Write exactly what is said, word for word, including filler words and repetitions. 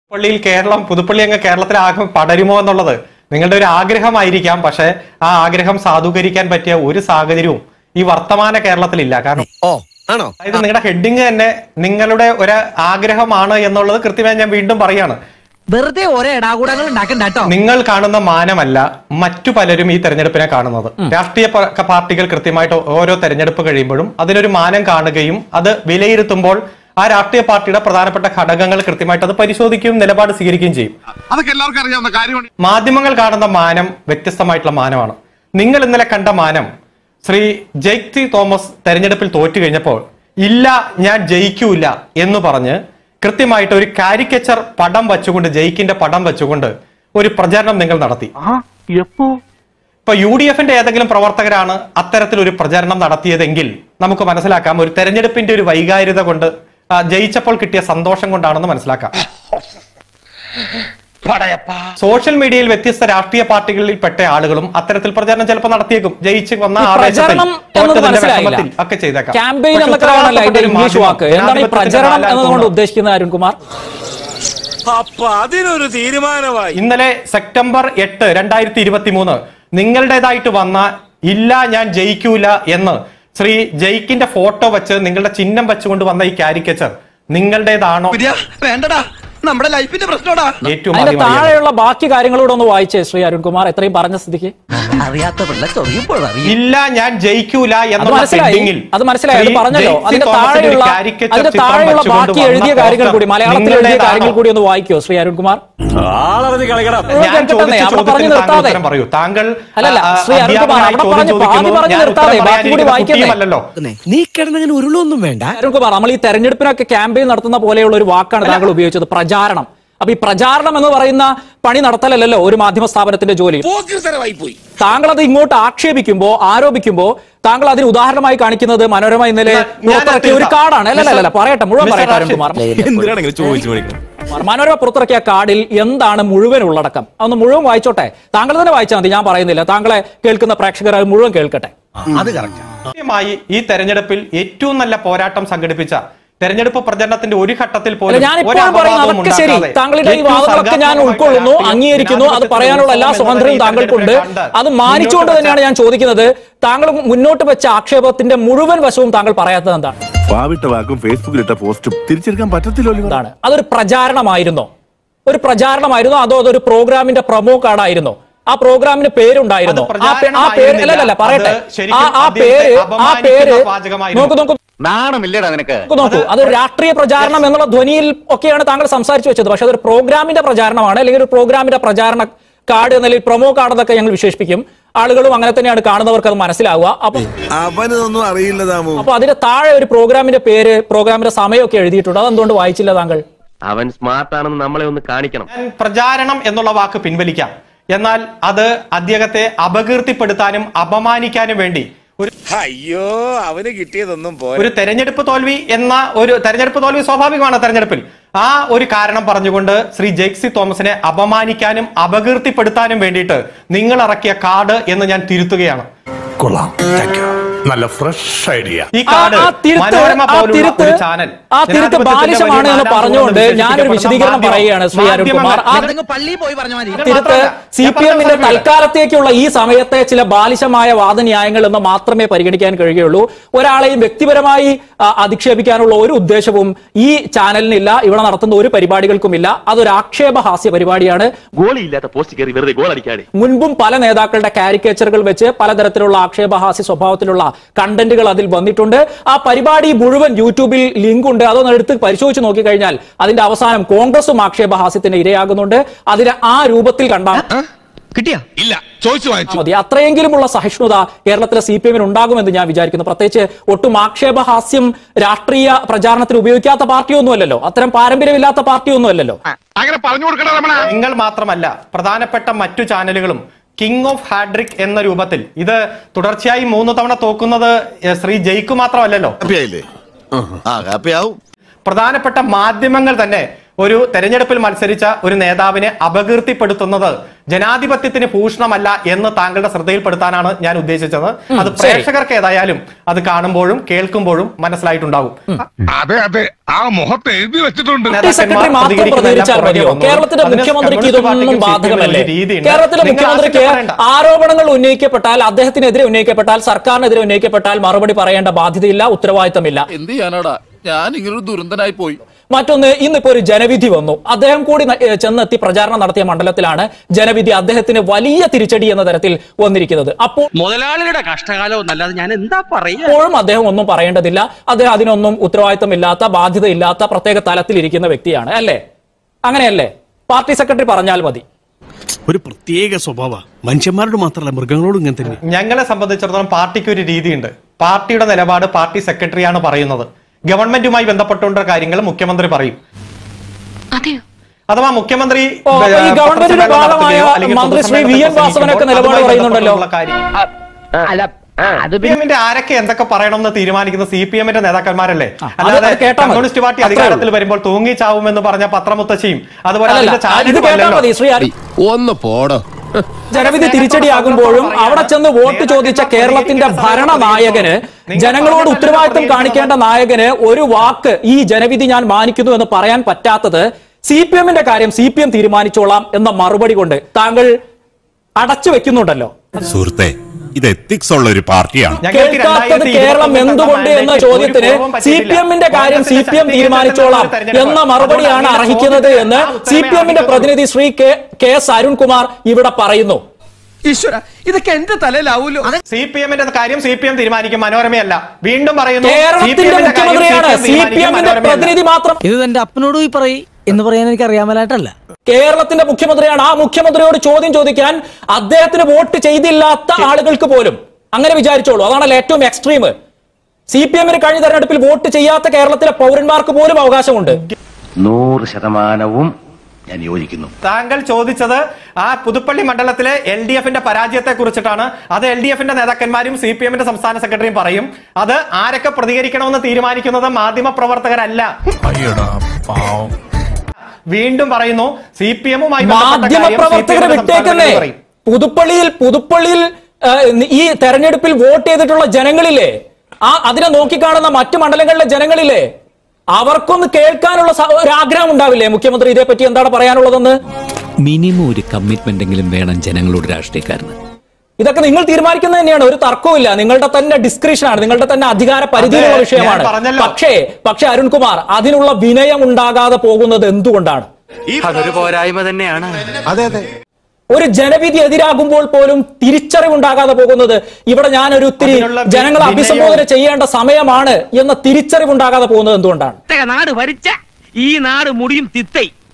പള്ളിയിൽ കേരളം പുതുപ്പള്ളി അങ്ങ് കേരളത്തിലാകെ പടരുമോ എന്നുള്ളത് നിങ്ങളുടെ ഒരു ആഗ്രഹമായിരിക്കാം. പക്ഷെ ആ ആഗ്രഹം സാധൂകരിക്കാൻ പറ്റിയ ഒരു സാഹചര്യവും ഈ വർത്തമാന കേരളത്തിലില്ല. കാരണം അതായത് നിങ്ങളുടെ ഹെഡിങ് തന്നെ നിങ്ങളുടെ ഒരു ആഗ്രഹമാണ് എന്നുള്ളത് കൃത്യമായി ഞാൻ വീണ്ടും പറയാണ്. വെറുതെ ഓരോ ഇടാകൂടങ്ങൾ ഉണ്ടാക്കണ്ടോ. നിങ്ങൾ കാണുന്ന മാനമല്ല മറ്റു പലരും ഈ തെരഞ്ഞെടുപ്പിനെ കാണുന്നത്. രാഷ്ട്രീയ പാർട്ടികൾ കൃത്യമായിട്ട് ഓരോ തെരഞ്ഞെടുപ്പ് കഴിയുമ്പോഴും അതിനൊരു മാനം കാണുകയും അത് വിലയിരുത്തുമ്പോൾ ആ രാഷ്ട്രീയ പാർട്ടിയുടെ പ്രധാനപ്പെട്ട ഘടകങ്ങൾ കൃത്യമായിട്ട് അത് പരിശോധിക്കുകയും നിലപാട് സ്വീകരിക്കുകയും ചെയ്യും. അതൊക്കെ എല്ലാവർക്കും അറിയാവുന്ന കാര്യമാണ്. മാധ്യമങ്ങൾ കാണുന്ന മാനം വ്യത്യസ്തമായിട്ടുള്ള മാനമാണ്. നിങ്ങൾ ഇന്നലെ കണ്ട മാനം ശ്രീ ജെയ്സി തോമസ് തെരഞ്ഞെടുപ്പിൽ തോറ്റു കഴിഞ്ഞപ്പോൾ ഇല്ല ഞാൻ ജയിക്കൂല എന്ന് പറഞ്ഞ് കൃത്യമായിട്ട് ഒരു കാരിക്കേച്ചർ പടം വെച്ചുകൊണ്ട് ജയിക്കിന്റെ പടം വെച്ചുകൊണ്ട് ഒരു പ്രചരണം നിങ്ങൾ നടത്തി. ഇപ്പൊ യു ഡി എഫിന്റെ ഏതെങ്കിലും പ്രവർത്തകരാണ് അത്തരത്തിലൊരു പ്രചരണം നടത്തിയതെങ്കിൽ നമുക്ക് മനസ്സിലാക്കാം ഒരു തെരഞ്ഞെടുപ്പിന്റെ ഒരു വൈകാരികത കൊണ്ട് ജയിച്ചപ്പോൾ കിട്ടിയ സന്തോഷം കൊണ്ടാണെന്ന് മനസ്സിലാക്കാം. സോഷ്യൽ മീഡിയയിൽ വ്യത്യസ്ത രാഷ്ട്രീയ പാർട്ടികളിൽ പെട്ട ആളുകളും അത്തരത്തിൽ പ്രചരണം ചിലപ്പോൾ നടത്തിയേക്കും. ജയിച്ച് വന്ന ഒക്കെ ചെയ്തേക്കാം. ഉദ്ദേശിക്കുന്നത് അരുൺകുമാർ അതിനൊരു തീരുമാനമായി ഇന്നലെ സെപ്റ്റംബർ എട്ട് രണ്ടായിരത്തി ഇരുപത്തി മൂന്ന് നിങ്ങളുടേതായിട്ട് വന്ന ഇല്ല ഞാൻ ജയിക്കൂല എന്ന് ശ്രീ ജയിക്കിന്റെ ഫോട്ടോ വെച്ച് നിങ്ങളുടെ ചിഹ്നം വെച്ചുകൊണ്ട് വന്ന ഈ കാരിക്കേച്ചർ നിങ്ങളുടേതാണോ? വേണ്ടടാ, നമ്മുടെ ലൈഫിന്റെ പ്രശ്നമാടാ. ഏറ്റവും താഴെയുള്ള ബാക്കി കാര്യങ്ങളോട് ഒന്ന് വായിച്ചേ ശ്രീ അരുൺകുമാർ. എത്രയും പറഞ്ഞ സ്ഥിതിക്ക് അറിയാത്ത ഇല്ല ഞാൻ ജയിക്കൂല എന്ന് അത് മനസ്സിലായി പറഞ്ഞല്ലോ. അതിന്റെ താഴെയുള്ള അതിന്റെ താഴെയുള്ള ബാക്കി എഴുതിയ കാര്യങ്ങൾ കൂടി മലയാളത്തിൽ എഴുതിയ കാര്യങ്ങൾ കൂടി ഒന്ന് വായിക്കോ ശ്രീ അരുൺകുമാർ. പറയൂ താങ്കൾ അല്ലല്ല ശ്രീ അരുൺകുമാർ അവിടെ പറഞ്ഞു പാതി പറഞ്ഞു നിർത്താതെ ബാക്കി കൂടി വായിക്കുന്നല്ലോ. നീ കിടന്നങ്ങനെ ഉരുളൊന്നും വേണ്ട അരുൺകുമാർ. നമ്മൾ ഈ തെരഞ്ഞെടുപ്പിനൊക്കെ ക്യാമ്പയിൻ നടത്തുന്ന പോലെയുള്ള ഒരു വാക്കാണ് താങ്കൾ ഉപയോഗിച്ചത്, പ്രചാരണം. അപ്പൊ ഈ പ്രചാരണം എന്ന് പറയുന്ന പണി നടത്തലല്ലോ ഒരു മാധ്യമ സ്ഥാപനത്തിന്റെ ജോലി. താങ്കൾ അത് ഇങ്ങോട്ട് ആക്ഷേപിക്കുമ്പോ ആരോപിക്കുമ്പോ താങ്കൾ അതിന് ഉദാഹരണമായി കാണിക്കുന്നത് മനോരമ ഇന്നലെ പുറത്തിറക്കിയ ഒരു കാർഡാണ്. അല്ലല്ല പറയട്ടെ, മുഴുവൻ പറയട്ടെ അരുൺകുമാർ. മനോരമ പുറത്തിറക്കിയ കാർഡിൽ എന്താണ് മുഴുവൻ ഉള്ളടക്കം അതൊന്ന് മുഴുവൻ വായിച്ചോട്ടെ. താങ്കൾ തന്നെ വായിച്ചാൽ മതി, ഞാൻ പറയുന്നില്ല. താങ്കളെ കേൾക്കുന്ന പ്രേക്ഷകർ അത് മുഴുവൻ കേൾക്കട്ടെ. കൃത്യമായി ഈ തെരഞ്ഞെടുപ്പിൽ ഏറ്റവും നല്ല പോരാട്ടം സംഘടിപ്പിച്ച തെരഞ്ഞെടുപ്പ് പ്രചരണത്തിന്റെ ഒരു ഘട്ടത്തിൽ പോലും ശരി, താങ്കളുടെ ഈ വാദങ്ങളൊക്കെ ഞാൻ ഉൾക്കൊള്ളുന്നു, അംഗീകരിക്കുന്നു. അത് പറയാനുള്ള എല്ലാ സ്വാതന്ത്ര്യവും താങ്കൾക്കുണ്ട്. അത് മാനിച്ചുകൊണ്ട് തന്നെയാണ് ഞാൻ ചോദിക്കുന്നത്. താങ്കൾ മുന്നോട്ട് വെച്ച ആക്ഷേപത്തിന്റെ മുഴുവൻ വശവും താങ്കൾ പറയാത്തത് എന്താണ്? ഫേസ്ബുക്കിലിട്ട പോസ്റ്റും തിരിച്ചെടുക്കാൻ പറ്റത്തില്ലല്ലോ. അതൊരു പ്രചാരണമായിരുന്നോ? ഒരു പ്രചാരണമായിരുന്നോ അതോ അതൊരു പ്രോഗ്രാമിന്റെ പ്രൊമോ കാർഡായിരുന്നോ? ആ പ്രോഗ്രാമിന് പേരുണ്ടായിരുന്നോ? ആ പേര് അല്ലല്ല പറയട്ടെ, ആ പേര് ആ പേര് നോക്കൂ നോക്കൂ നോക്കൂ അതൊരു രാഷ്ട്രീയ പ്രചാരണം എന്നുള്ള ധ്വനിയിൽ ഒക്കെയാണ് താങ്കൾ സംസാരിച്ചു വെച്ചത്. പക്ഷെ അതൊരു പ്രോഗ്രാമിന്റെ പ്രചാരണമാണ്, അല്ലെങ്കിൽ ഒരു പ്രോഗ്രാമിന്റെ പ്രചാരണ കാർഡ് എന്നല്ലെങ്കിൽ പ്രൊമോ കാർഡ് എന്നൊക്കെ ഞങ്ങൾ വിശേഷിപ്പിക്കും. ആളുകളും അങ്ങനെ തന്നെയാണ് കാണുന്നവർക്ക് അത് മനസ്സിലാവുക. അപ്പൊ അവനൊന്നും അറിയില്ല. അപ്പൊ അതിന്റെ താഴെ ഒരു പ്രോഗ്രാമിന്റെ പേര് പ്രോഗ്രാമിന്റെ സമയമൊക്കെ എഴുതിയിട്ടുണ്ട്. അതെന്തുകൊണ്ട് വായിച്ചില്ല താങ്കൾ? അവൻ സ്മാർട്ട് ആണെന്ന് നമ്മളെ ഒന്ന് കാണിക്കണം. പ്രചാരണം എന്നുള്ള വാക്ക് പിൻവലിക്കാം, എന്നാൽ അത് അദ്ദേഹത്തെ അപകീർത്തിപ്പെടുത്താനും അപമാനിക്കാനും വേണ്ടി ഒരു അയ്യോ അവന് കിട്ടിയതൊന്നും ഒരു തെരഞ്ഞെടുപ്പ് തോൽവി എന്ന ഒരു തെരഞ്ഞെടുപ്പ് തോൽവി സ്വാഭാവികമാണ് തെരഞ്ഞെടുപ്പിൽ. ആ ഒരു കാരണം പറഞ്ഞുകൊണ്ട് ശ്രീ ജെയ്സി തോമസിനെ അപമാനിക്കാനും അപകീർത്തിപ്പെടുത്താനും വേണ്ടിയിട്ട് നിങ്ങൾ ഇറക്കിയ കാർഡ് എന്ന് ഞാൻ തിരുത്തുകയാണ്. കൊള്ളാം, നല്ല ഫ്രഷ് ഐഡിയ. ഈ കാർഡ് മനോരമ പോലുള്ള ഒരു ചാനൽ ആ തിരുത്ത് ബാലിശമാണ് എന്ന് പറഞ്ഞുകൊണ്ട് ഞാനൊരു വിശദീകരണം പറയുകയാണ് ശ്രീ അരുൺകുമാർ. തിരുത്ത് സി പി എമ്മിന്റെ തൽക്കാലത്തേക്കുള്ള ഈ സമയത്തെ ചില ബാലിശമായ വാദന്യായങ്ങൾ എന്ന് മാത്രമേ പരിഗണിക്കാൻ കഴിയുകയുള്ളൂ. ഒരാളെയും വ്യക്തിപരമായി അധിക്ഷേപിക്കാനുള്ള ഒരു ഉദ്ദേശവും ഈ ചാനലിനില്ല, ഇവിടെ നടത്തുന്ന ഒരു പരിപാടികൾക്കുമില്ല. അതൊരു ആക്ഷേപഹാസ്യ പരിപാടിയാണ്. മുൻപും പല നേതാക്കളുടെ കാരിക്കേച്ചറുകൾ വെച്ച് പലതരത്തിലുള്ള ആക്ഷേപഹാസ്യ സ്വഭാവത്തിലുള്ള കണ്ടന്റുകൾ അതിൽ വന്നിട്ടുണ്ട്. ആ പരിപാടി മുഴുവൻ യൂട്യൂബിൽ ലിങ്ക് ഉണ്ട്. അതൊന്ന് എടുത്ത് പരിശോധിച്ച് നോക്കിക്കഴിഞ്ഞാൽ അതിന്റെ അവസാനം കോൺഗ്രസും ആക്ഷേപഹാസ്യത്തിന് ഇരയാകുന്നുണ്ട്. അതിനെ ആ രൂപത്തിൽ കണ്ടാൽ മതി. അത്രയെങ്കിലുമുള്ള സഹിഷ്ണുത കേരളത്തിലെ സി പി എമ്മിന് ഉണ്ടാകുമെന്ന് ഞാൻ വിചാരിക്കുന്നു. പ്രത്യേകിച്ച് ഒട്ടും ആക്ഷേപഹാസ്യം രാഷ്ട്രീയ പ്രചാരണത്തിന് ഉപയോഗിക്കാത്ത പാർട്ടിയൊന്നുമല്ലല്ലോ, അത്തരം പാരമ്പര്യമില്ലാത്ത പാർട്ടിയൊന്നുമല്ലല്ലോ. നിങ്ങൾ മാത്രമല്ല, പ്രധാനപ്പെട്ട മറ്റു ചാനലുകളും കിങ് ഓഫ് ഹാഡ്രിക് എന്ന രൂപത്തിൽ ഇത് തുടർച്ചയായി മൂന്ന് തവണ തോക്കുന്നത് ശ്രീ ജയിക്കു മാത്രമല്ലല്ലോ. പ്രധാനപ്പെട്ട മാധ്യമങ്ങൾ തന്നെ ഒരു തെരഞ്ഞെടുപ്പിൽ മത്സരിച്ച ഒരു നേതാവിനെ അപകീർത്തിപ്പെടുത്തുന്നത് ജനാധിപത്യത്തിന് ഭൂഷണമല്ല എന്ന് താങ്കളുടെ ശ്രദ്ധയിൽപ്പെടുത്താനാണ് ഞാൻ ഉദ്ദേശിച്ചത്. അത് പ്രേക്ഷകർക്ക് ഏതായാലും അത് കാണുമ്പോഴും കേൾക്കുമ്പോഴും മനസ്സിലായിട്ടുണ്ടാകും. അതെ അതെ, ആ മുഖത്ത് എഴുതി വെച്ചിട്ടുണ്ട്. സെക്രട്ടറി മാത്രം പ്രതികരിച്ചാൽ മതിയോ? കേരളത്തിലെ മുഖ്യമന്ത്രിക്ക് ഇതൊന്നും ബാധകമല്ലേ? കേരളത്തിലെ മുഖ്യമന്ത്രിക്ക് ആരോപണങ്ങൾ ഉന്നയിക്കപ്പെട്ടാൽ, അദ്ദേഹത്തിനെതിരെ ഉന്നയിക്കപ്പെട്ടാൽ, സർക്കാരിനെതിരെ ഉന്നയിക്കപ്പെട്ടാൽ മറുപടി പറയേണ്ട ബാധ്യതയില്ല, ഉത്തരവാദിത്തമില്ല. എന്ത് ചെയ്യാനാടാ, ഞാൻ ഇങ്ങനൊരു ദുരന്തനായി പോയി. മറ്റൊന്ന്, ഇന്നിപ്പോ ഒരു ജനവിധി വന്നു. അദ്ദേഹം കൂടി ചെന്നെത്തി പ്രചാരണം നടത്തിയ മണ്ഡലത്തിലാണ് ജനവിധി അദ്ദേഹത്തിന് വലിയ തിരിച്ചടി എന്ന തരത്തിൽ വന്നിരിക്കുന്നത്. അപ്പോൾ മുതലാളിയുടെ കഷ്ടകാലം എന്നല്ലാതെ ഞാൻ എന്താ പറയുക? അപ്പോഴും അദ്ദേഹം ഒന്നും പറയേണ്ടതില്ല. അദ്ദേഹം അതിനൊന്നും ഉത്തരവാദിത്തമില്ലാത്ത, ബാധ്യതയില്ലാത്ത പ്രത്യേക തലത്തിലിരിക്കുന്ന വ്യക്തിയാണ്, അല്ലേ? അങ്ങനെയല്ലേ? പാർട്ടി സെക്രട്ടറി പറഞ്ഞാൽ മതി. ഒരു പ്രത്യേക സ്വഭാവ മനുഷ്യന്മാരോട് മാത്രമല്ല മൃഗങ്ങളോടും ഇങ്ങനെ തന്നെ. ഞങ്ങളെ സംബന്ധിച്ചിടത്തോളം പാർട്ടിക്ക് ഒരു രീതിയുണ്ട്. പാർട്ടിയുടെ നിലപാട് പാർട്ടി സെക്രട്ടറിയാണ് പറയുന്നത്. ഗവൺമെന്റുമായി ബന്ധപ്പെട്ടുള്ള കാര്യങ്ങൾ മുഖ്യമന്ത്രി പറയും. അഥവാ മുഖ്യമന്ത്രി ഗവൺമെന്റിന്റെ ഭാഗമായ മന്ത്രി ശ്രീ വി എൻ വാസവനൊക്കെ നിലപാട് പറയുന്നുണ്ടല്ലോ. സി പി എമ്മിന്റെ ആരൊക്കെ എന്തൊക്കെ പറയണമെന്ന് തീരുമാനിക്കുന്ന സി പി എമ്മിന്റെ നേതാക്കന്മാരല്ലേ? അല്ലാതെ കമ്മ്യൂണിസ്റ്റ് പാർട്ടി അധികാരത്തിൽ വരുമ്പോൾ തൂങ്ങി ചാവുമെന്ന് പറഞ്ഞ പത്രമുത്തശ്ശിയും അതുപോലെ ഒന്ന് പോടോ. ജനവിധി തിരിച്ചടിയാകുമ്പോഴും അവിടെ ചെന്ന് വോട്ട് ചോദിച്ച കേരളത്തിന്റെ ഭരണനായകന്, ജനങ്ങളോട് ഉത്തരവാദിത്വം കാണിക്കേണ്ട നായകന് ഒരു വാക്ക് ഈ ജനവിധി ഞാൻ മാനിക്കുന്നു എന്ന് പറയാൻ പറ്റാത്തത് സി പി എമ്മിന്റെ കാര്യം സി പി എം തീരുമാനിച്ചോളാം എന്ന മറുപടി കൊണ്ട് താങ്കൾ അടച്ചു വെക്കുന്നുണ്ടല്ലോ. സുഹൃത്തെ, ഇത് എത്തിക്സ് ഉള്ള ഒരു പാർട്ടിയാണ്. കേൾക്കാത്തത് കേരളം എന്തുകൊണ്ട് എന്ന ചോദ്യത്തിന് സി പി എമ്മിന്റെ കാര്യം സി പി എം തീരുമാനിച്ചോളാം എന്ന മറുപടിയാണ് അർഹിക്കുന്നത് എന്ന് സി പി എമ്മിന്റെ പ്രതിനിധി Shri K K S Arunkumar ഇവിടെ പറയുന്നു. ഈശ്വര, ഇതൊക്കെ എന്റെ തലയിലാവൂലോ. സി പി എമ്മിന്റെ കാര്യം സി പി എം തീരുമാനിക്കും. മനോരമയല്ല. വീണ്ടും പറയുന്നു, കേരളത്തിന്റെ മുഖ്യമന്ത്രിയാണ്, സി പി എമ്മിന്റെ പ്രതിനിധി മാത്രം. ഇത് എന്റെ അപ്പനോട് പോയി പറയും എന്ന് പറയാൻ എനിക്ക് അറിയാമലായിട്ടല്ല. കേരളത്തിന്റെ മുഖ്യമന്ത്രിയാണ്. ആ മുഖ്യമന്ത്രിയോട് ചോദ്യം ചോദിക്കാൻ അദ്ദേഹത്തിന് വോട്ട് ചെയ്തില്ലാത്ത ആളുകൾക്ക് പോലും അങ്ങനെ വിചാരിച്ചോളൂ. അതാണല്ലോ ഏറ്റവും എക്സ്ട്രീം. സി പി എമ്മിന് കഴിഞ്ഞ തെരഞ്ഞെടുപ്പിൽ വോട്ട് ചെയ്യാത്ത കേരളത്തിലെ പൗരന്മാർക്ക് പോലും അവകാശമുണ്ട്. നൂറ് ശതമാനവും ഞാൻ യോജിക്കുന്നു. താങ്കൾ ചോദിച്ചത് ആ പുതുപ്പള്ളി മണ്ഡലത്തിലെ എൽ ഡി എഫിന്റെ പരാജയത്തെ കുറിച്ചിട്ടാണ്. അത് എൽ ഡി എഫിന്റെ നേതാക്കന്മാരും സി പി എമ്മിന്റെ സംസ്ഥാന സെക്രട്ടറിയും പറയും. അത് ആരൊക്കെ പ്രതികരിക്കണമെന്ന് തീരുമാനിക്കുന്നത് മാധ്യമ പ്രവർത്തകരല്ല. വീണ്ടും പറയുന്നു, സി പി എമ്മുമായി മാധ്യമ പ്രവർത്തകരെ വിട്ടേക്കുന്നേ. പുതുപ്പള്ളിയിൽ പുതുപ്പള്ളിയിൽ ഈ തെരഞ്ഞെടുപ്പിൽ വോട്ട് ചെയ്തിട്ടുള്ള ജനങ്ങളില്ലേ, ആ അതിനെ നോക്കിക്കാണുന്ന മറ്റു മണ്ഡലങ്ങളിലെ ജനങ്ങളില്ലേ, അവർക്കൊന്ന് കേൾക്കാനുള്ള ഒരു ആഗ്രഹം ഉണ്ടാവില്ലേ മുഖ്യമന്ത്രി ഇതേപ്പറ്റി എന്താണ് പറയാനുള്ളതെന്ന്? മിനിമം ഒരു കമ്മിറ്റ്മെന്റ് എങ്കിലും വേണം ജനങ്ങളോട് രാഷ്ട്രീയക്കാരന്. ഇതൊക്കെ നിങ്ങൾ തീരുമാനിക്കുന്നത് തന്നെയാണ്, ഒരു തർക്കവുമില്ല. നിങ്ങളുടെ തന്നെ ഡിസ്ക്രിപ്ഷനാണ്, നിങ്ങളുടെ തന്നെ അധികാര പരിധിയിലുള്ള വിഷയമാണ്. പക്ഷേ പക്ഷേ അരുൺകുമാർ, അതിനുള്ള വിനയം ഉണ്ടാകാതെ പോകുന്നത് എന്തുകൊണ്ടാണ്? അതൊരു പോരായ്മ തന്നെയാണ്. അതെ അതെ, ഒരു ജനവിധി എതിരാകുമ്പോൾ പോലും തിരിച്ചറിവുണ്ടാകാതെ പോകുന്നത്. ഇവിടെ ഞാൻ ഒരു ഒത്തിരി ജനങ്ങളെ അഭിസംബോധന ചെയ്യേണ്ട സമയമാണ് എന്ന തിരിച്ചറിവുണ്ടാകാതെ പോകുന്നത് എന്തുകൊണ്ടാണ്? നാട് ഭരിച്ച ഈ നാട് മുടിയും തിത്തൈ